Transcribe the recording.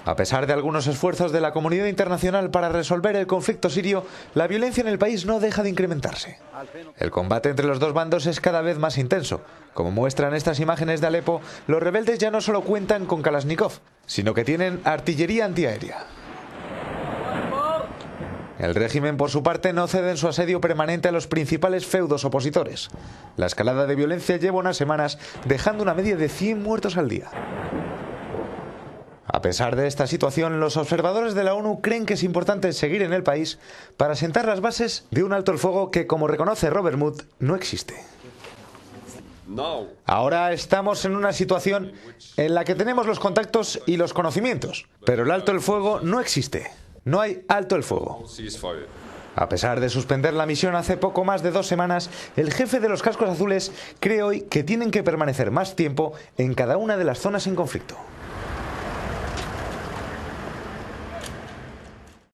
A pesar de algunos esfuerzos de la comunidad internacional para resolver el conflicto sirio, la violencia en el país no deja de incrementarse. El combate entre los dos bandos es cada vez más intenso. Como muestran estas imágenes de Alepo, los rebeldes ya no solo cuentan con Kalashnikov, sino que tienen artillería antiaérea. El régimen, por su parte, no cede en su asedio permanente a los principales feudos opositores. La escalada de violencia lleva unas semanas, dejando una media de 100 muertos al día. A pesar de esta situación, los observadores de la ONU creen que es importante seguir en el país para sentar las bases de un alto el fuego que, como reconoce Robert Mood, no existe. Ahora estamos en una situación en la que tenemos los contactos y los conocimientos, pero el alto el fuego no existe. No hay alto el fuego. A pesar de suspender la misión hace poco más de 2 semanas, el jefe de los cascos azules cree hoy que tienen que permanecer más tiempo en cada una de las zonas en conflicto.